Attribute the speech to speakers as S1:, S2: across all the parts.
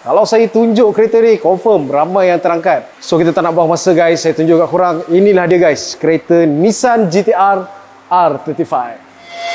S1: Kalau saya tunjuk kereta ni, confirm ramai yang terangkat. So kita tak nak buang masa guys, saya tunjuk kat korang. Inilah dia guys, kereta Nissan GT-R R35.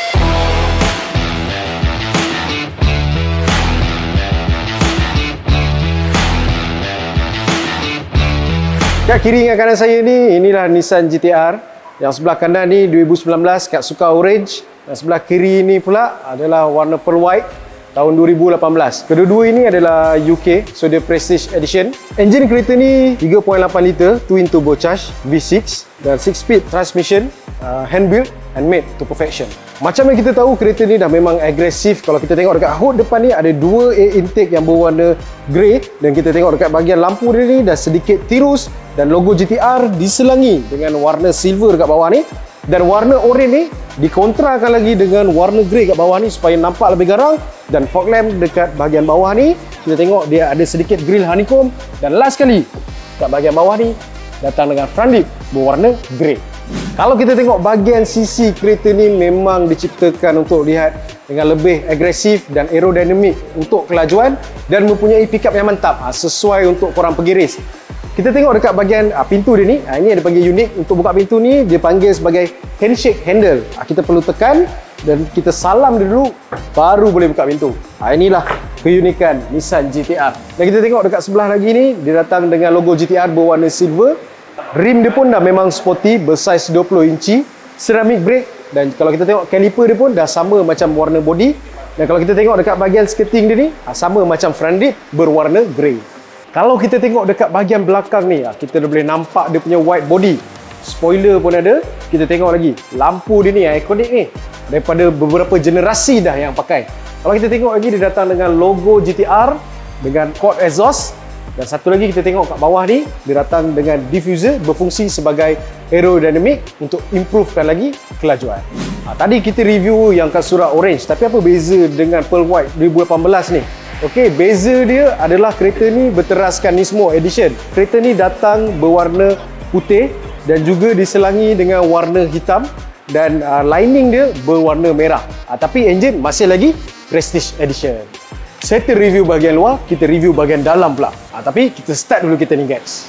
S1: Kat kiri dengan kanan saya ni, inilah Nissan GT-R. Yang sebelah kanan ni 2019 kat suka orange. Dan sebelah kiri ni pula adalah warna pearl white tahun 2018. Kedua-dua ini adalah UK, so dia Prestige Edition. Enjin kereta ni 3.8 liter twin turbocharged V6 dan 6-speed transmission, hand built and made to perfection. Macam yang kita tahu, kereta ni dah memang agresif. Kalau kita tengok dekat hood depan ni ada dua air intake yang berwarna grey, dan kita tengok dekat bahagian lampu dia ni dah sedikit tirus, dan logo GT-R diselangi dengan warna silver dekat bawah ni, dan warna orange ni dikontrakan lagi dengan warna grey kat bawah ni supaya nampak lebih garang. Dan fog lamp dekat bahagian bawah ni kita tengok dia ada sedikit grill honeycomb, dan last sekali kat bahagian bawah ni datang dengan front lip berwarna grey. Kalau kita tengok bahagian sisi kereta ni memang diciptakan untuk lihat dengan lebih agresif dan aerodinamik untuk kelajuan, dan mempunyai pickup yang mantap sesuai untuk korang pergi race. Kita tengok dekat bahagian pintu dia ni, ini ada panggil unik untuk buka pintu ni, dia panggil sebagai handshake handle. Kita perlu tekan dan kita salam dia dulu baru boleh buka pintu. Inilah keunikan Nissan GT-R. Dan kita tengok dekat sebelah lagi ni, dia datang dengan logo GT-R berwarna silver. Rim dia pun dah memang sporty, bersaiz 20 inci, ceramic brake, dan kalau kita tengok caliper dia pun dah sama macam warna body. Dan kalau kita tengok dekat bahagian skirting dia ni, sama macam front lip berwarna grey. Kalau kita tengok dekat bahagian belakang ni, kita dah boleh nampak dia punya white body. Spoiler pun ada. Kita tengok lagi lampu dia ni yang ikonik ni, daripada beberapa generasi dah yang pakai. Kalau kita tengok lagi, dia datang dengan logo GT-R dengan quad exhaust. Dan satu lagi kita tengok kat bawah ni, dia datang dengan diffuser berfungsi sebagai aerodinamik untuk improvekan lagi kelajuan. Tadi kita review yang kat surat orange, tapi apa beza dengan pearl white 2018 ni? Okey, beza dia adalah kereta ni berteraskan Nismo Edition. Kereta ni datang berwarna putih dan juga diselangi dengan warna hitam, dan lining dia berwarna merah. Tapi enjin masih lagi Prestige Edition. Settle review bahagian luar, kita review bahagian dalam pula. Tapi kita start dulu kita ni guys.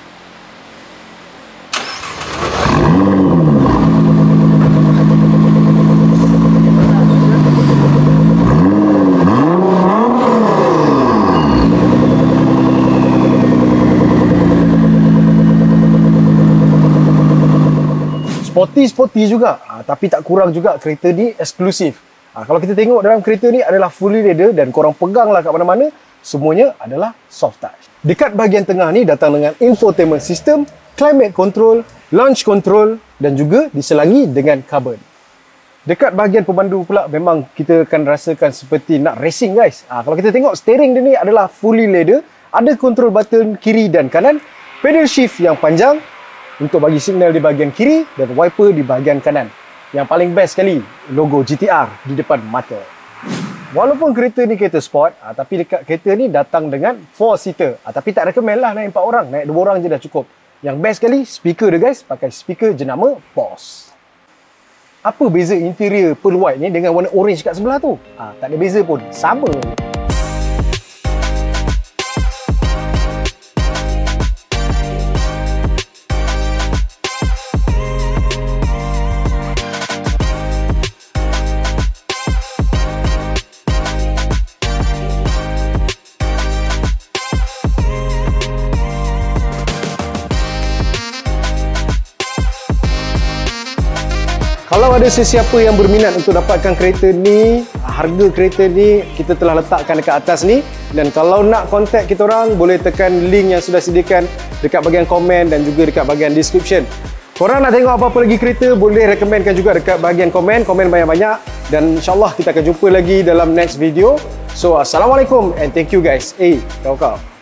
S1: Sporty juga, tapi tak kurang juga kereta ni eksklusif. Kalau kita tengok dalam kereta ni adalah fully leather, dan korang peganglah kat mana-mana, semuanya adalah soft touch. Dekat bahagian tengah ni datang dengan infotainment system, climate control, launch control, dan juga diselangi dengan carbon. Dekat bahagian pemandu pula memang kita akan rasakan seperti nak racing guys. Kalau kita tengok steering dia ni adalah fully leather, ada control button kiri dan kanan, pedal shift yang panjang untuk bagi signal di bahagian kiri, dan wiper di bahagian kanan. Yang paling best sekali, logo GT-R di depan mata. Walaupun kereta ni kereta sport, tapi dekat kereta ni datang dengan 4-seater. Tapi tak recommend lah naik 4 orang, naik 2 orang je dah cukup. Yang best sekali, speaker dia guys, pakai speaker jenama Boss. Apa beza interior pearl white ni dengan warna orange kat sebelah tu? Tak ada beza pun, sama. Kalau ada sesiapa yang berminat untuk dapatkan kereta ni, harga kereta ni kita telah letakkan dekat atas ni. Dan kalau nak contact kita orang, boleh tekan link yang sudah sediakan dekat bahagian komen dan juga dekat bahagian description. Korang nak tengok apa-apa lagi kereta, boleh recommendkan juga dekat bahagian komen. Komen banyak-banyak, dan insyaAllah kita akan jumpa lagi dalam next video. So, Assalamualaikum and thank you guys. Kau-kau.